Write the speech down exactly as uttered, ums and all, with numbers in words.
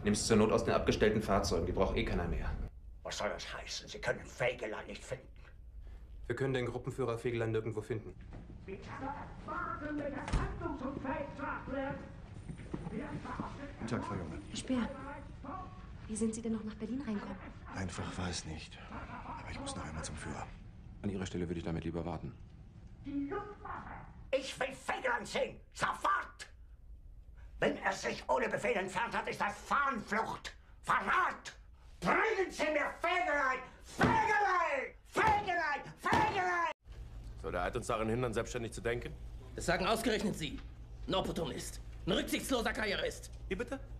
Nimm's zur Not aus den abgestellten Fahrzeugen, die braucht eh keiner mehr. Was soll das heißen? Sie können Fegelein nicht finden. Wir können den Gruppenführer Fegelein nirgendwo finden. Guten Tag, Frau Junge. Herr Speer, wie sind Sie denn noch nach Berlin reinkommen? Einfach weiß nicht. Aber ich muss noch einmal zum Führer. An Ihrer Stelle würde ich damit lieber warten. Ich will Fegelein sehen! Sofort! Wenn er sich ohne Befehl entfernt hat, ist das Fahnenflucht! Verrat! Bringen Sie mir Fegelein! Fegelein! Fegelein! Fegelein! Soll der Eid uns daran hindern, selbstständig zu denken? Das sagen ausgerechnet Sie. Ein Opportunist. Ein rücksichtsloser Karrierist. Wie bitte?